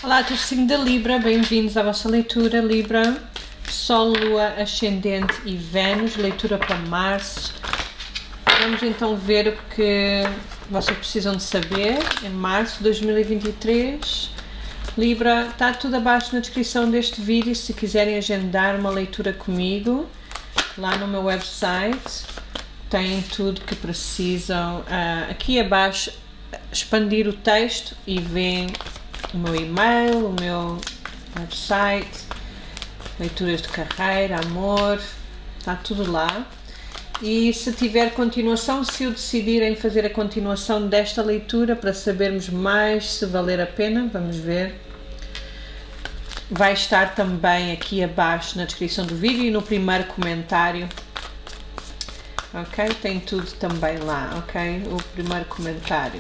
Olá, signo da Libra, bem-vindos à vossa leitura Libra, Sol, Lua, Ascendente e Vênus, leitura para março. Vamos então ver o que vocês precisam de saber em março de 2023. Libra, está tudo abaixo na descrição deste vídeo, se quiserem agendar uma leitura comigo, lá no meu website, têm tudo que precisam. Aqui abaixo, expandir o texto e veem o meu e-mail, o meu website, leituras de carreira, amor, está tudo lá. E se tiver continuação, se eu decidirem fazer a continuação desta leitura para sabermos mais se valer a pena, vamos ver. Vai estar também aqui abaixo na descrição do vídeo e no primeiro comentário. Ok? Tem tudo também lá, ok? O primeiro comentário.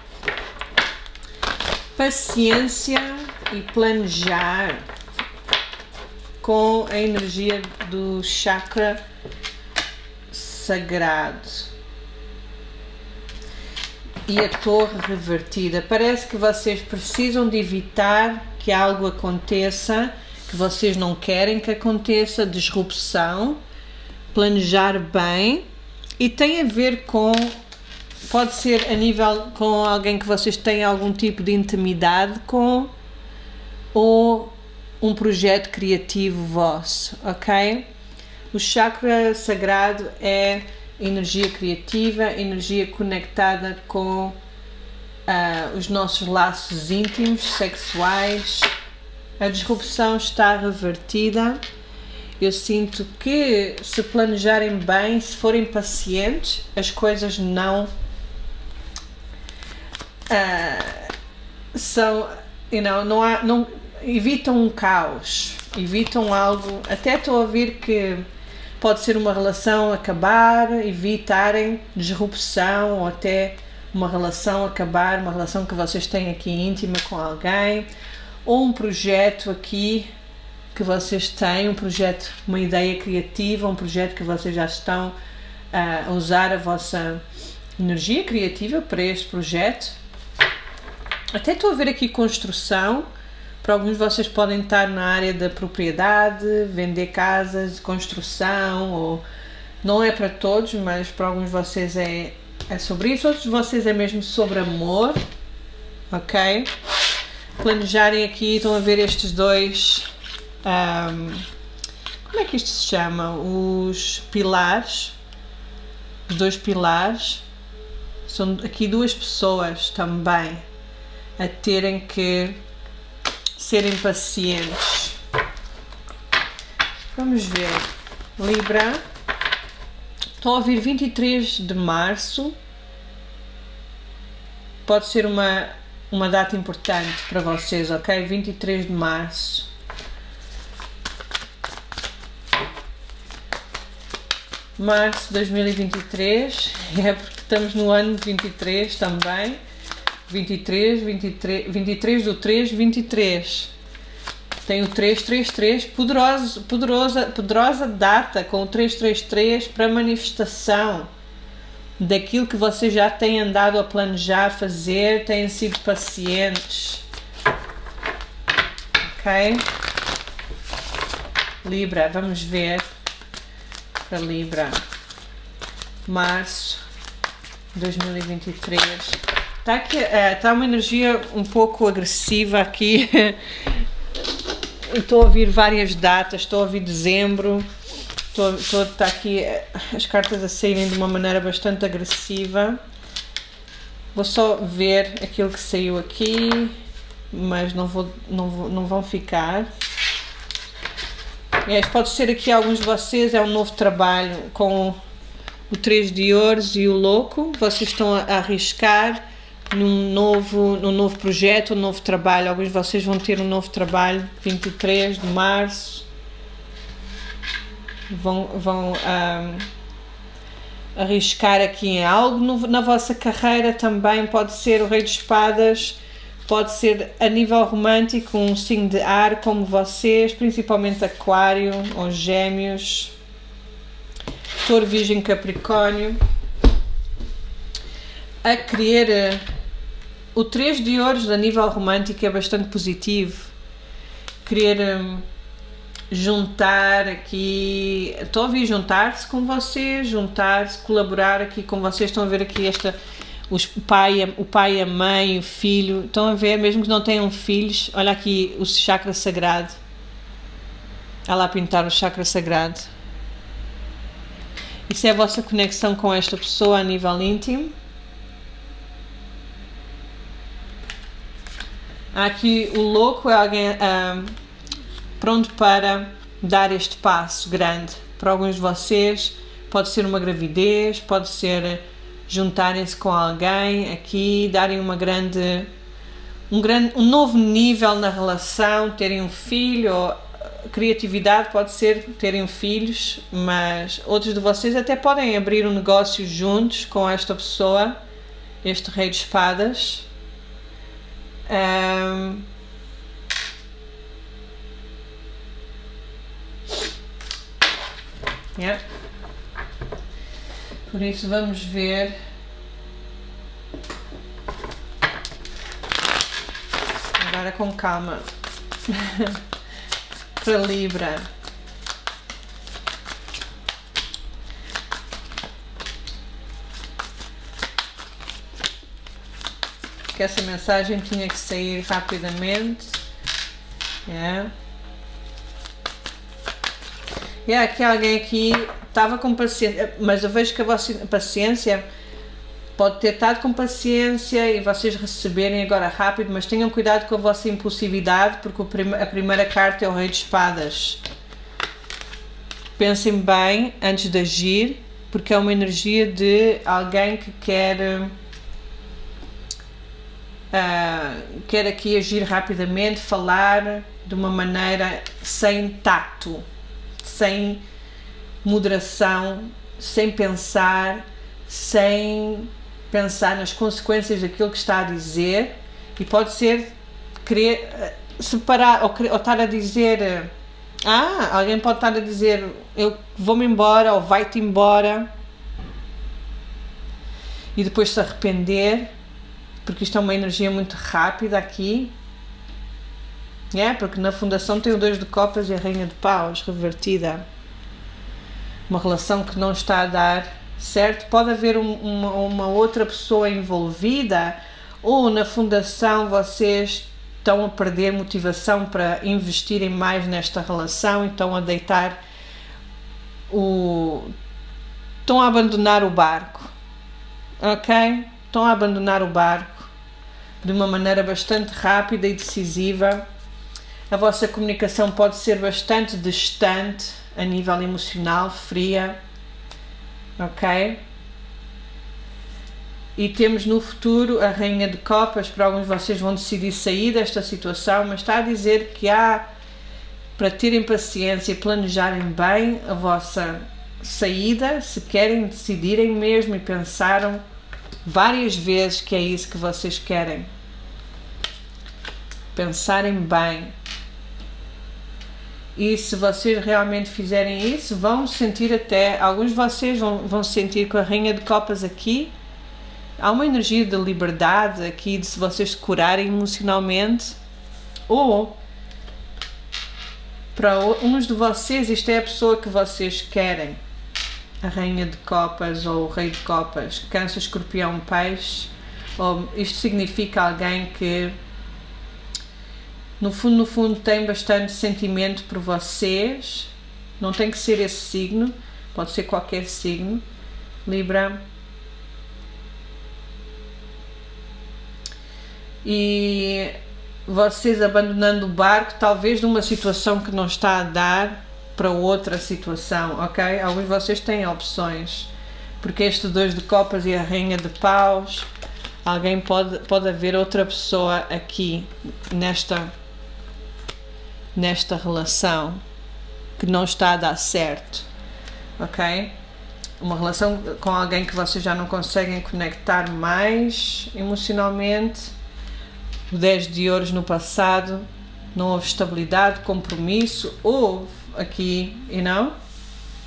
Paciência e planejar com a energia do chakra sagrado e a torre revertida. Parece que vocês precisam de evitar que algo aconteça que vocês não querem que aconteça, disrupção, planejar bem, e tem a ver com, pode ser a nível com alguém que vocês têm algum tipo de intimidade com, ou um projeto criativo vosso, ok? O chakra sagrado é energia criativa, energia conectada com os nossos laços íntimos, sexuais. A disrupção está revertida. Eu sinto que se planejarem bem, se forem pacientes, as coisas não são, não evitam um caos, evitam algo. Até estou a ouvir que pode ser uma relação acabar, evitarem disrupção, ou até uma relação acabar, uma relação que vocês têm aqui íntima com alguém, ou um projeto aqui que vocês têm, um projeto, uma ideia criativa, um projeto que vocês já estão a usar a vossa energia criativa para este projeto. Até estou a ver aqui construção. Para alguns de vocês podem estar na área da propriedade, vender casas, construção, ou não é para todos, mas para alguns de vocês é sobre isso, outros de vocês é mesmo sobre amor, ok? Planejarem aqui, estão a ver estes dois, como é que isto se chama? Os pilares, os dois pilares, são aqui duas pessoas também a terem que serem pacientes. Vamos ver, Libra, estou a ouvir 23 de março, pode ser uma data importante para vocês, ok? 23 de março. Março de 2023, é porque estamos no ano de 23 também. 23 do 3, 23. Tem o 333, poderosa data com o 333 para manifestação daquilo que vocês já têm andado a planejar fazer, têm sido pacientes. Ok? Libra, vamos ver para Libra. Março 2023. Está aqui, está uma energia um pouco agressiva aqui. Estou a ouvir várias datas, estou a ouvir dezembro, está aqui as cartas a saírem de uma maneira bastante agressiva. Vou só ver aquilo que saiu aqui, mas não vão ficar. Pode ser aqui alguns de vocês, é um novo trabalho com o 3 de ouros e o louco. Vocês estão a arriscar num novo projeto, um novo trabalho. Alguns de vocês vão ter um novo trabalho, 23 de março. Vão arriscar aqui em algo na vossa carreira também. Pode ser o Rei de Espadas, pode ser a nível romântico, um signo de ar como vocês, principalmente Aquário ou Gêmeos, Touro, Virgem, Capricórnio, a querer O 3 de ouros a nível romântico é bastante positivo. Querer juntar aqui, estou a ouvir juntar-se com vocês, juntar-se, colaborar aqui com vocês. Estão a ver aqui o pai, a mãe, o filho. Estão a ver, mesmo que não tenham filhos, olha aqui o chakra sagrado. Olha lá a pintar o chakra sagrado. Isso é a vossa conexão com esta pessoa a nível íntimo. Aqui o louco é alguém pronto para dar este passo grande. Para alguns de vocês pode ser uma gravidez, pode ser juntarem-se com alguém aqui, darem um novo nível na relação, terem um filho, ou criatividade pode ser terem filhos, mas outros de vocês até podem abrir um negócio juntos com esta pessoa, este rei de espadas. Yeah. Por isso vamos ver agora com calma para Libra. Que essa mensagem tinha que sair rapidamente. Aqui alguém aqui estava com paciência, mas eu vejo que a vossa paciência pode ter estado com paciência e vocês receberem agora rápido, mas tenham cuidado com a vossa impulsividade, porque a primeira carta é o Rei de Espadas. Pensem bem antes de agir, porque é uma energia de alguém que quer aqui agir rapidamente, falar de uma maneira sem tato, sem moderação, sem pensar nas consequências daquilo que está a dizer, e pode ser querer separar ou estar a dizer, alguém pode estar a dizer eu vou-me embora ou vai-te embora e depois se arrepender, porque isto é uma energia muito rápida aqui, porque na fundação tem o 2 de copas e a Rainha de Paus revertida. Uma relação que não está a dar certo, pode haver uma outra pessoa envolvida, ou na fundação vocês estão a perder motivação para investirem mais nesta relação e estão a estão a abandonar o barco, ok? Estão a abandonar o barco de uma maneira bastante rápida e decisiva. A vossa comunicação pode ser bastante distante a nível emocional, fria, ok? E temos no futuro a Rainha de Copas. Para alguns de vocês vão decidir sair desta situação, mas está a dizer que para terem paciência e planejarem bem a vossa saída, se querem, decidirem mesmo e pensaram várias vezes que é isso que vocês querem. Pensarem bem. E se vocês realmente fizerem isso, vão sentir alguns de vocês vão sentir com a Rainha de Copas aqui, há uma energia de liberdade aqui, de se vocês se curarem emocionalmente, ou para uns de vocês isto é a pessoa que vocês querem, a Rainha de Copas ou o Rei de Copas, Câncer, Escorpião, Peixe, isto significa alguém que no fundo tem bastante sentimento por vocês. Não tem que ser esse signo, pode ser qualquer signo, Libra. E vocês abandonando o barco, talvez de uma situação que não está a dar para outra situação, ok? Alguns de vocês têm opções, porque este 2 de Copas e a Rainha de Paus, alguém pode haver outra pessoa aqui nesta relação que não está a dar certo, ok? Uma relação com alguém que vocês já não conseguem conectar mais emocionalmente. O 10 de ouros no passado, não houve estabilidade, compromisso, houve aqui,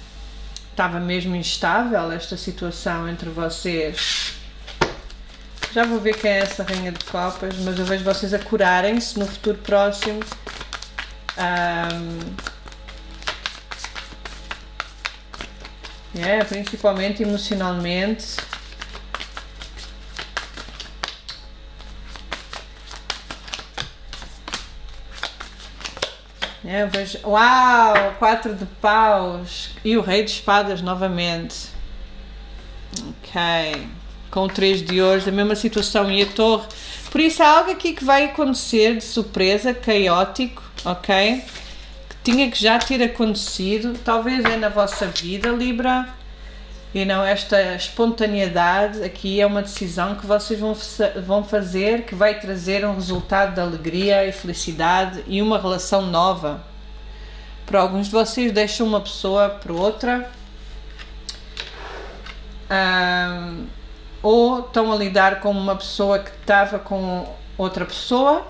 estava mesmo instável esta situação entre vocês. Já vou ver quem é essa rainha de copas, mas eu vejo vocês a curarem-se no futuro próximo. Principalmente emocionalmente. Eu vejo, uau, 4 de paus e o rei de espadas novamente. Ok, com o 3 de ouros, a mesma situação e a torre. Por isso há algo aqui que vai acontecer de surpresa, caótico, ok? Que tinha que já ter acontecido, talvez é na vossa vida, Libra. E não, esta espontaneidade aqui é uma decisão que vocês vão fazer, que vai trazer um resultado de alegria e felicidade e uma relação nova. Para alguns de vocês deixam uma pessoa para outra, ou estão a lidar com uma pessoa que estava com outra pessoa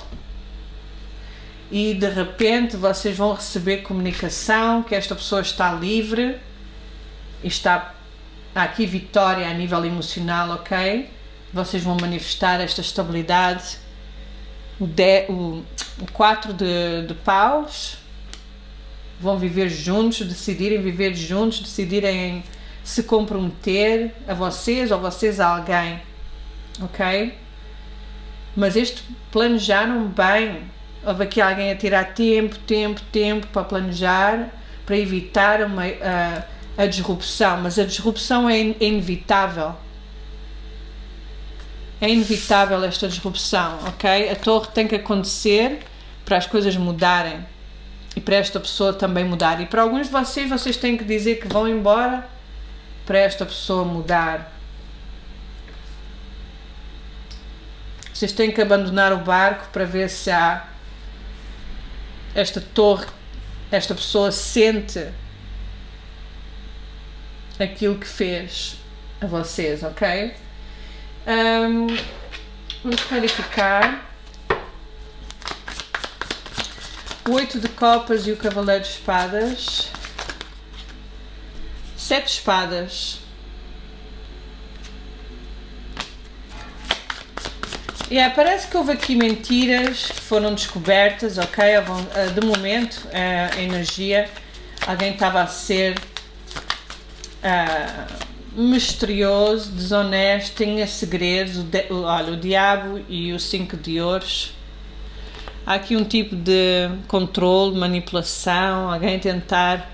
e de repente vocês vão receber comunicação que esta pessoa está livre e está... Há aqui vitória a nível emocional, ok? Vocês vão manifestar esta estabilidade. O 4 de paus. Vão viver juntos, decidirem viver juntos, decidirem se comprometer a vocês ou vocês a alguém, ok? Mas este planejaram bem. Houve aqui alguém a tirar tempo para planejar, para evitar a disrupção, mas a disrupção é inevitável. É inevitável esta disrupção, ok? A torre tem que acontecer para as coisas mudarem e para esta pessoa também mudar. E para alguns de vocês têm que dizer que vão embora para esta pessoa mudar. Vocês têm que abandonar o barco para ver se há esta torre, esta pessoa sente aquilo que fez a vocês, ok? Vamos clarificar. O 8 de copas e o cavaleiro de espadas. 7 espadas. Parece que houve aqui mentiras que foram descobertas, ok? De momento, a energia, alguém estava a ser misterioso, desonesto, tinha segredos. Olha, o diabo e o 5 de ouros. Há aqui um tipo de controle, manipulação, alguém tentar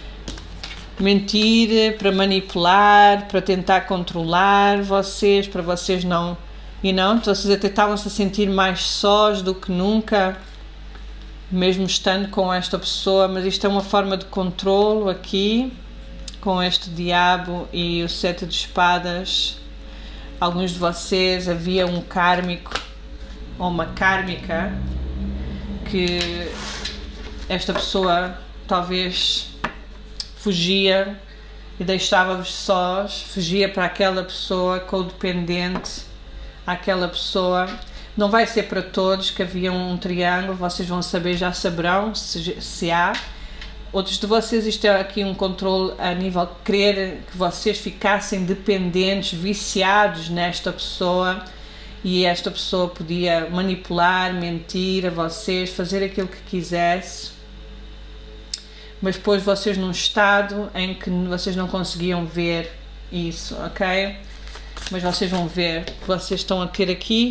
mentir para manipular, para tentar controlar vocês, para vocês não... vocês até estavam-se a sentir mais sós do que nunca, mesmo estando com esta pessoa, mas isto é uma forma de controlo aqui, com este diabo e o 7 de espadas. Alguns de vocês, havia um kármico ou uma kármica que esta pessoa talvez fugia e deixava-vos sós, fugia para aquela pessoa codependente, aquela pessoa. Não vai ser para todos, que havia um triângulo, vocês vão saber, já saberão se há. Outros de vocês, isto é aqui um controle a nível de querer que vocês ficassem dependentes, viciados nesta pessoa, e esta pessoa podia manipular, mentir a vocês, fazer aquilo que quisesse, mas depois vocês num estado em que vocês não conseguiam ver isso, ok? Mas vocês vão ver que vocês estão a ter aqui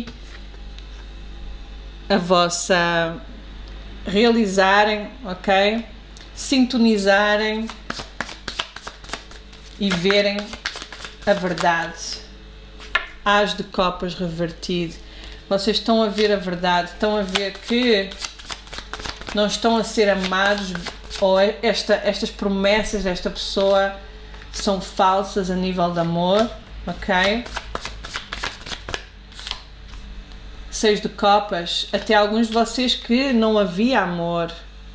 a vossa... realizarem, ok? Sintonizarem e verem a verdade. As de copas revertido. Vocês estão a ver a verdade, estão a ver que não estão a ser amados, ou estas promessas desta pessoa são falsas a nível de amor, ok? 6 de copas, até alguns de vocês que não havia amor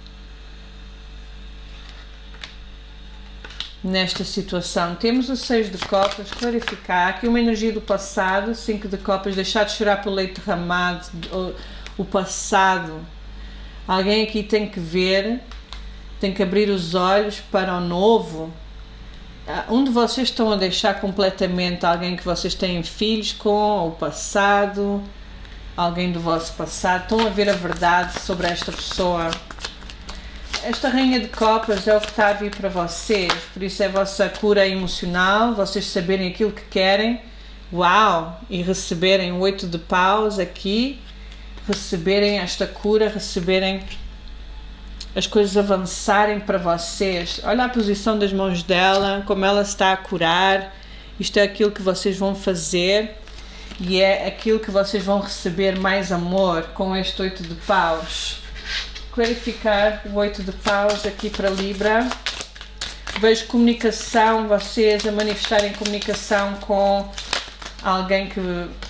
nesta situação. Temos o 6 de copas, clarificar aqui uma energia do passado. 5 de copas, deixar de chorar pelo leite derramado, o passado. Alguém aqui tem que ver, tem que abrir os olhos para o novo, um de vocês estão a deixar completamente alguém que vocês têm filhos com, ou passado, alguém do vosso passado, estão a ver a verdade sobre esta pessoa. Esta rainha de copas é o que está a vir para vocês, por isso é a vossa cura emocional, vocês saberem aquilo que querem, uau, e receberem o 8 de paus aqui, receberem esta cura, receberem as coisas avançarem para vocês. Olha a posição das mãos dela, como ela está a curar, isto é aquilo que vocês vão fazer e é aquilo que vocês vão receber mais amor com este 8 de paus. Clarificar o 8 de paus aqui para Libra. Vejo comunicação, vocês a manifestarem comunicação com alguém que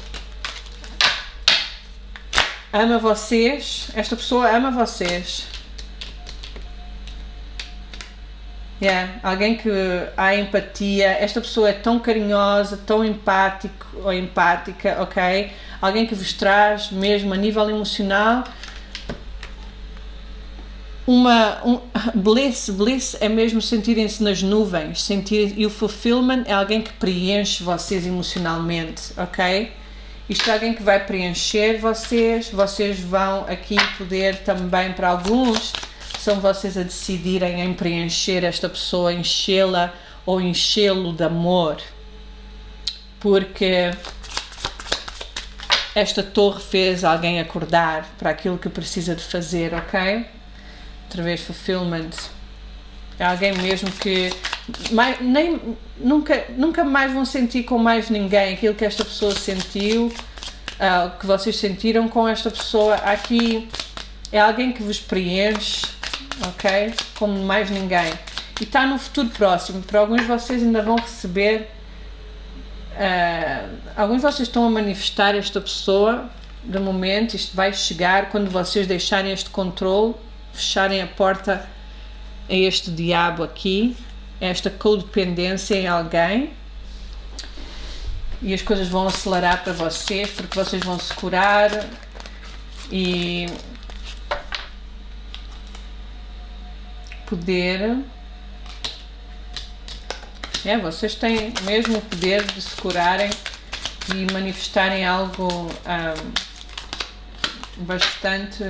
ama vocês. Esta pessoa ama vocês. Alguém que há empatia. Esta pessoa é tão carinhosa, tão empático ou empática, ok? Alguém que vos traz mesmo a nível emocional bliss é mesmo sentirem-se nas nuvens, e o fulfillment é alguém que preenche vocês emocionalmente, ok? Isto é alguém que vai preencher vocês vão aqui poder também, para alguns, são vocês a decidirem em preencher esta pessoa, enchê-la ou enchê-lo de amor, porque esta torre fez alguém acordar para aquilo que precisa de fazer, ok? Outra vez, fulfillment. É alguém mesmo que nunca mais vão sentir com mais ninguém aquilo que esta pessoa sentiu, que vocês sentiram com esta pessoa. Aqui é alguém que vos preenche, ok? Como mais ninguém. E está no futuro próximo. Para alguns de vocês ainda vão receber. Alguns de vocês estão a manifestar esta pessoa. De momento, isto vai chegar quando vocês deixarem este controle, fecharem a porta a este diabo aqui, esta codependência em alguém, e as coisas vão acelerar para vocês, porque vocês vão se curar e poder. Vocês têm mesmo o poder de se curarem e manifestarem algo bastante.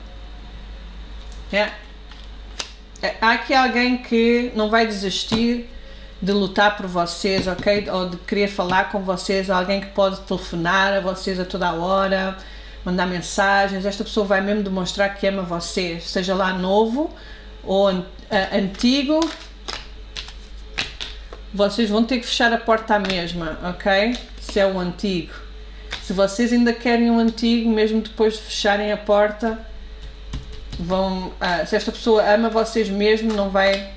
Há aqui alguém que não vai desistir de lutar por vocês, ok? Ou de querer falar com vocês, alguém que pode telefonar a vocês a toda a hora, mandar mensagens. Esta pessoa vai mesmo demonstrar que ama vocês, seja lá novo ou antigo. Vocês vão ter que fechar a porta à mesma, ok? Se é o antigo. Se vocês ainda querem o antigo, mesmo depois de fecharem a porta, se esta pessoa ama vocês mesmo, não vai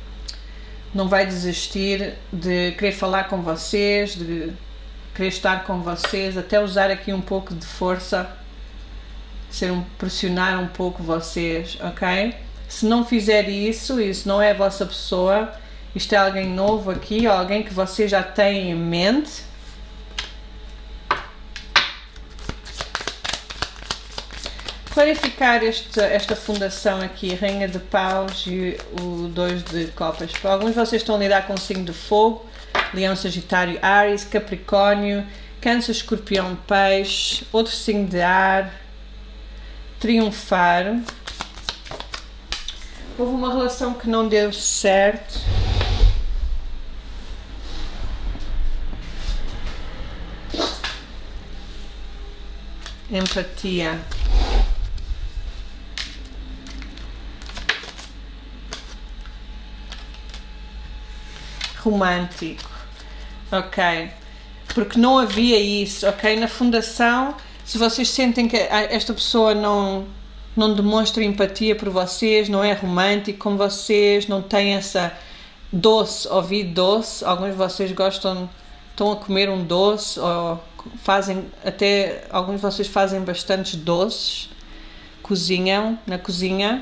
desistir de querer falar com vocês, de querer estar com vocês, até usar aqui um pouco de força, pressionar um pouco vocês, ok? Se não fizer isso, isso não é a vossa pessoa, isto é alguém novo aqui, ou alguém que vocês já têm em mente. Clarificar esta fundação aqui, Rainha de Paus e o 2 de Copas. Para alguns de vocês estão a lidar com o signo de fogo, Leão, Sagitário, Áries, Capricórnio, Câncer, Escorpião, Peixe, outro signo de ar, triunfar. Houve uma relação que não deu certo. Empatia. Romântico, ok, porque não havia isso, ok, na fundação. Se vocês sentem que esta pessoa não demonstra empatia por vocês, não é romântico com vocês, não tem essa ouvido doce, alguns de vocês estão a comer um doce, ou alguns de vocês fazem bastantes doces, cozinham na cozinha,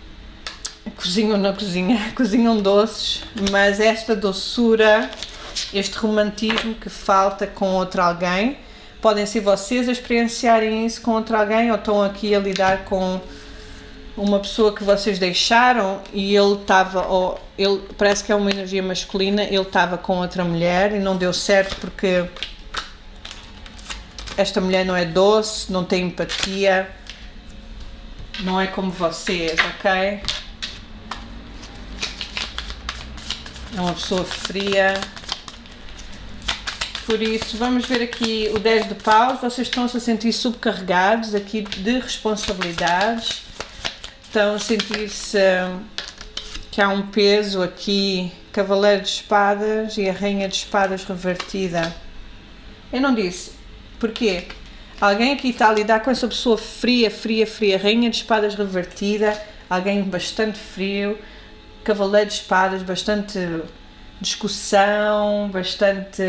cozinham doces, mas esta doçura, este romantismo que falta com outro alguém, podem ser vocês a experienciarem isso com outro alguém, ou estão aqui a lidar com uma pessoa que vocês deixaram e ele parece que é uma energia masculina, ele estava com outra mulher e não deu certo porque esta mulher não é doce, não tem empatia, não é como vocês, ok? É uma pessoa fria. Por isso, vamos ver aqui o 10 de paus. Vocês estão-se a sentir subcarregados aqui de responsabilidades. Estão a sentir-se que há um peso aqui. Cavaleiro de espadas e a rainha de espadas revertida. Eu não disse. Porquê? Alguém aqui está a lidar com essa pessoa fria, fria, fria. Rainha de espadas revertida. Alguém bastante frio. Cavaleiro de espadas, bastante discussão, bastante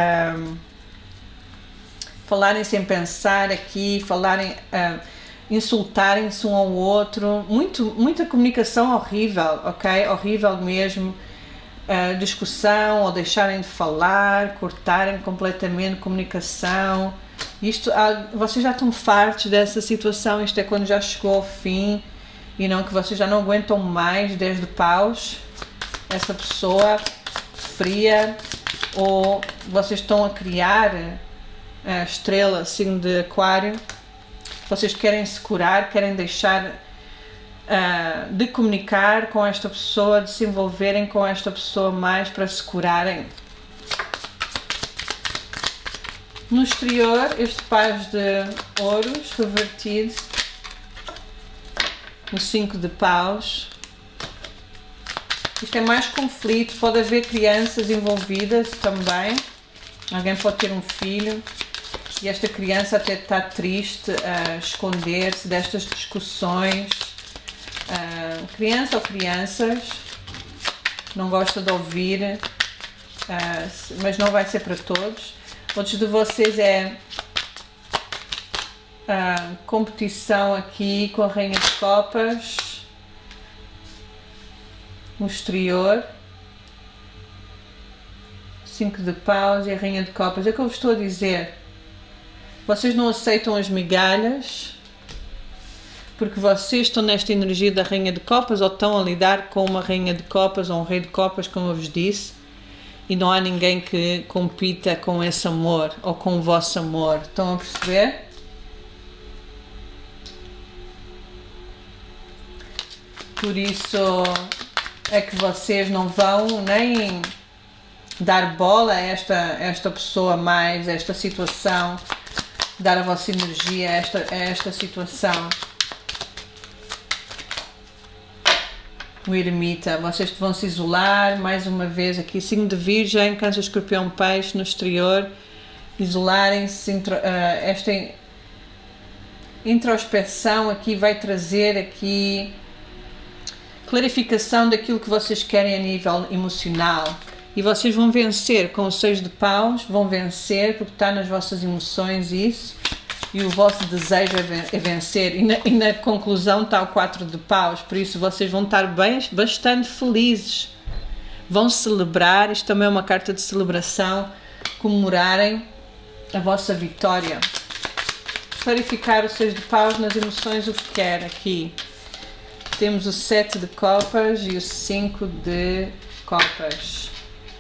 falarem sem pensar aqui, falarem, insultarem-se um ao outro, muita comunicação horrível, ok? Horrível mesmo, discussão, ou deixarem de falar, cortarem completamente comunicação. Isto, vocês já estão fartos dessa situação, isto é quando já chegou ao fim e não que vocês já não aguentam mais 10 de paus, essa pessoa fria, ou vocês estão a criar a estrela signo de aquário, vocês querem se curar, querem deixar de comunicar com esta pessoa, de se envolverem com esta pessoa mais para se curarem. No exterior, este paz de ouros revertido, o 5 de paus. Isto é mais conflito, pode haver crianças envolvidas também. Alguém pode ter um filho e esta criança até está triste a esconder-se destas discussões. Criança ou crianças, não gosta de ouvir, mas não vai ser para todos. Outros de vocês é competição aqui com a rainha de copas. No exterior, 5 de paus e a rainha de copas. É o que eu vos estou a dizer. Vocês não aceitam as migalhas porque vocês estão nesta energia da rainha de copas, ou estão a lidar com uma rainha de copas ou um rei de copas, como eu vos disse, e não há ninguém que compita com esse amor ou com o vosso amor. Estão a perceber? Por isso é que vocês não vão nem dar bola a esta pessoa mais, a esta situação, dar a vossa energia a esta situação. O eremita, vocês vão se isolar, mais uma vez aqui, signo de virgem, câncer, escorpião, peixe, no exterior, isolarem-se, esta introspeção aqui vai trazer aqui clarificação daquilo que vocês querem a nível emocional. E vocês vão vencer com o 6 de paus, vão vencer porque está nas vossas emoções isso. E o vosso desejo é vencer. E na conclusão está o 4 de paus. Por isso vocês vão estar bastante felizes. Vão celebrar, isto também é uma carta de celebração, comemorarem a vossa vitória. Clarificar o 6 de paus nas emoções, o que quer aqui. Temos o 7 de copas e o 5 de copas.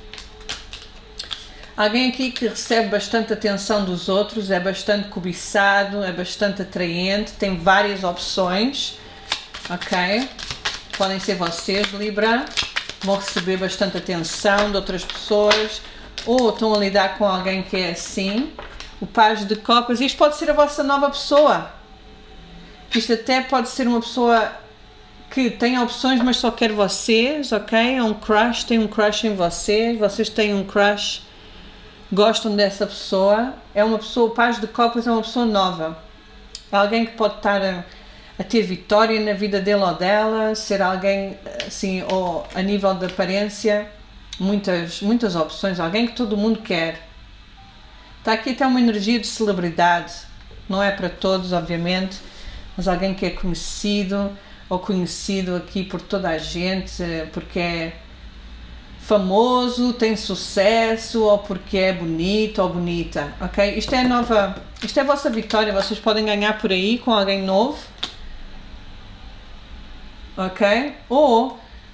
Alguém aqui que recebe bastante atenção dos outros, é bastante cobiçado, é bastante atraente, tem várias opções, ok? Podem ser vocês, Libra, vão receber bastante atenção de outras pessoas, ou estão a lidar com alguém que é assim. O Paz de Copas, isto pode ser a vossa nova pessoa. Isto até pode ser uma pessoa que tem opções, mas só quer vocês, ok? É um crush, tem um crush em vocês, vocês têm um crush, gostam dessa pessoa. É uma pessoa, o Paz de Copas é uma pessoa nova. É alguém que pode estar a ter vitória na vida dele ou dela, ser alguém assim, ou a nível de aparência, muitas opções, alguém que todo mundo quer. Está aqui até uma energia de celebridade, não é para todos, obviamente, mas alguém que é conhecido, ou conhecido aqui por toda a gente, porque é famoso, tem sucesso, ou porque é bonito ou bonita, ok? Isto é a vossa vitória, vocês podem ganhar por aí com alguém novo, ok? Ou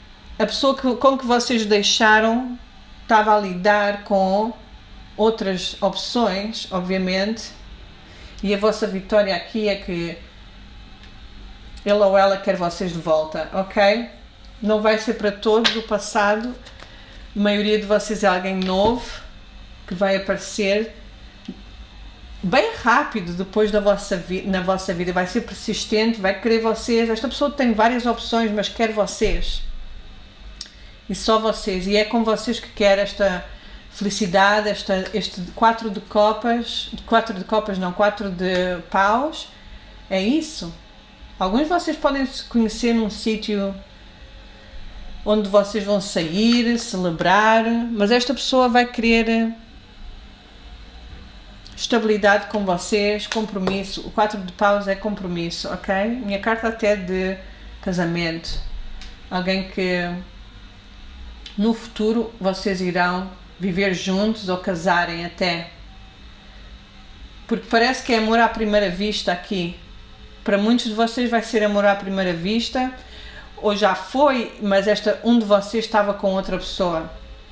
a pessoa com que vocês deixaram estava a lidar com outras opções, obviamente, e a vossa vitória aqui é que ele ou ela quer vocês de volta, ok? Não vai ser para todos o passado, a maioria de vocês é alguém novo que vai aparecer bem rápido depois na vossa vida, vai ser persistente, vai querer vocês. Esta pessoa tem várias opções, mas quer vocês. E só vocês. E é com vocês que quer esta felicidade, este 4 de copas, 4 de paus. É isso. Alguns de vocês podem se conhecer num sítio onde vocês vão sair, celebrar, mas esta pessoa vai querer estabilidade com vocês, compromisso. O 4 de paus é compromisso, ok? Minha carta até de casamento. Alguém que no futuro vocês irão viver juntos ou casarem até. Porque parece que é amor à primeira vista aqui. Para muitos de vocês vai ser amor à primeira vista, ou já foi, mas um de vocês estava com outra pessoa.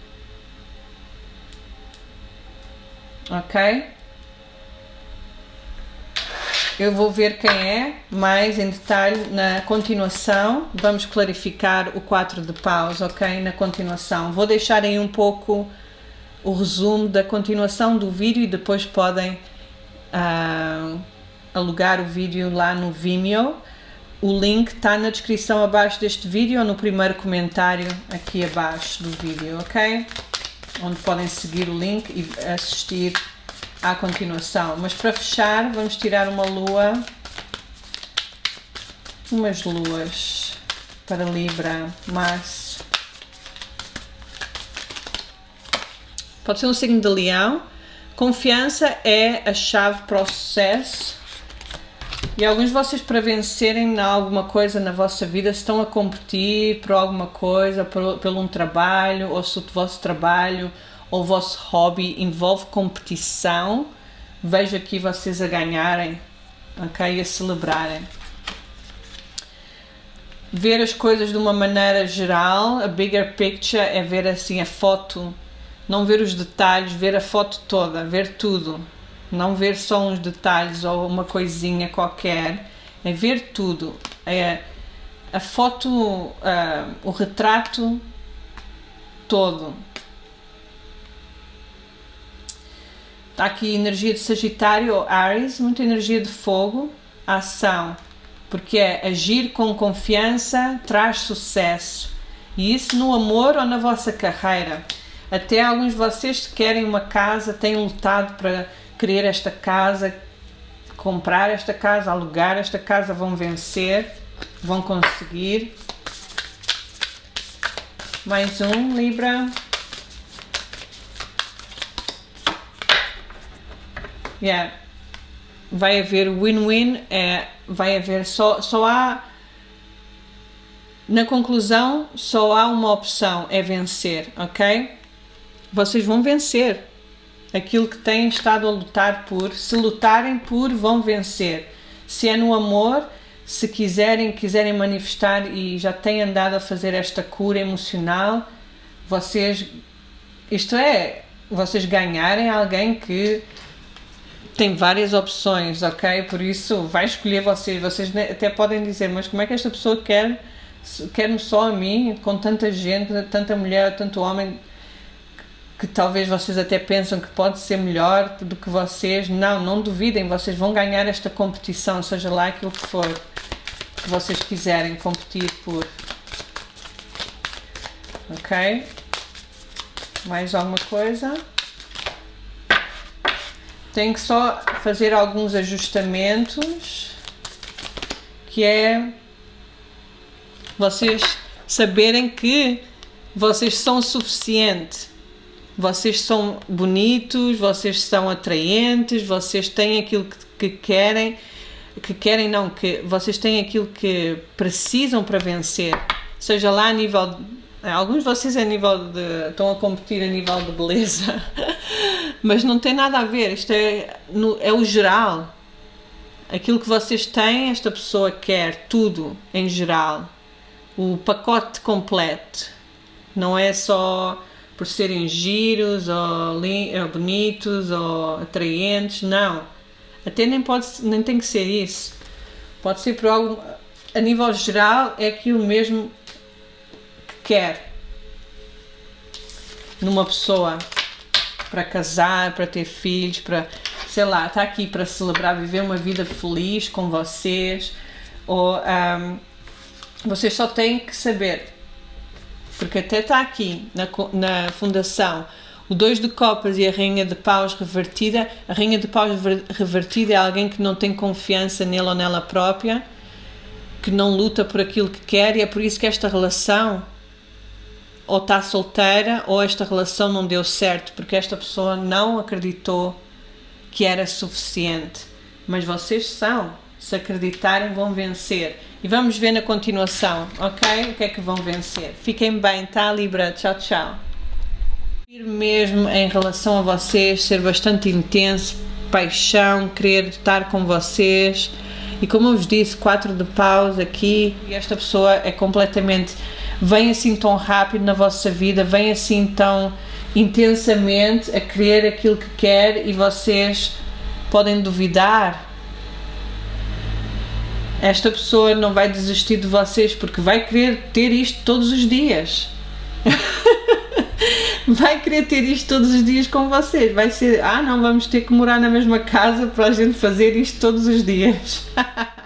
Ok? Eu vou ver quem é mais em detalhe na continuação. Vamos clarificar o 4 de paus, ok? Na continuação. Vou deixar aí um pouco o resumo da continuação do vídeo e depois podem alugar o vídeo lá no Vimeo. O link está na descrição abaixo deste vídeo ou no primeiro comentário aqui abaixo do vídeo, ok? Onde podem seguir o link e assistir à continuação. Mas para fechar, vamos tirar uma lua, umas luas para Libra, Março. Pode ser um signo de Leão. Confiança é a chave para o sucesso. E alguns de vocês, para vencerem alguma coisa na vossa vida, estão a competir por alguma coisa, por um trabalho, ou se o vosso trabalho ou o vosso hobby envolve competição, vejo aqui vocês a ganharem, ok? A celebrarem. Ver as coisas de uma maneira geral, a bigger picture, é ver assim a foto, não ver os detalhes, ver a foto toda, ver tudo. Não ver só uns detalhes ou uma coisinha qualquer, é ver tudo. É a foto, o retrato todo. Está aqui energia de Sagitário ou Áries, muita energia de fogo, a ação, porque é agir com confiança, traz sucesso. E isso no amor ou na vossa carreira. Até alguns de vocês que querem uma casa, têm lutado para querer esta casa, comprar esta casa, alugar esta casa, vão vencer, vão conseguir. Mais um, Libra. Yeah. Vai haver win-win, vai haver só há, na conclusão, só há uma opção, é vencer, ok? Vocês vão vencer aquilo que têm estado a lutar por. Se lutarem por, vão vencer. Se é no amor, se quiserem manifestar e já têm andado a fazer esta cura emocional, vocês ganharem alguém que tem várias opções, ok? Por isso, vai escolher vocês. Vocês até podem dizer, mas como é que esta pessoa quer-me só a mim, com tanta gente, tanta mulher, tanto homem, que talvez vocês até pensam que pode ser melhor do que vocês. Não duvidem, vocês vão ganhar esta competição, seja lá aquilo que for que vocês quiserem competir por. Ok? Mais alguma coisa? Tenho que só fazer alguns ajustamentos, que é vocês saberem que vocês são o suficiente. Vocês são bonitos, vocês são atraentes, vocês têm aquilo que querem, que vocês têm aquilo que precisam para vencer. Seja lá a nível, alguns de vocês estão a competir a nível de beleza, mas não tem nada a ver, isto é o geral. Aquilo que vocês têm, esta pessoa quer, tudo em geral, o pacote completo. Não é só por serem giros ou bonitos ou atraentes, não. Até nem tem que ser isso. Pode ser por algo, a nível geral, é aquilo mesmo que quer numa pessoa, para casar, para ter filhos, para, sei lá, está aqui para celebrar, viver uma vida feliz com vocês, ou vocês só têm que saber, porque até está aqui na fundação o 2 de copas e a rainha de paus revertida. A rainha de paus revertida é alguém que não tem confiança nele ou nela própria, que não luta por aquilo que quer, e é por isso que esta relação ou está solteira ou esta relação não deu certo, porque esta pessoa não acreditou que era suficiente. Mas vocês são, se acreditarem vão vencer. E vamos ver na continuação, ok? O que é que vão vencer. Fiquem bem, tá, Libra? Tchau, tchau. Mesmo em relação a vocês, ser bastante intenso, paixão, querer estar com vocês. E como eu vos disse, 4 de paus aqui, e esta pessoa é completamente, vem assim tão rápido na vossa vida, vem assim tão intensamente a querer aquilo que quer, e vocês podem duvidar. Esta pessoa não vai desistir de vocês porque vai querer ter isto todos os dias. Vai querer ter isto todos os dias com vocês. Vai ser, não, vamos ter que morar na mesma casa para a gente fazer isto todos os dias.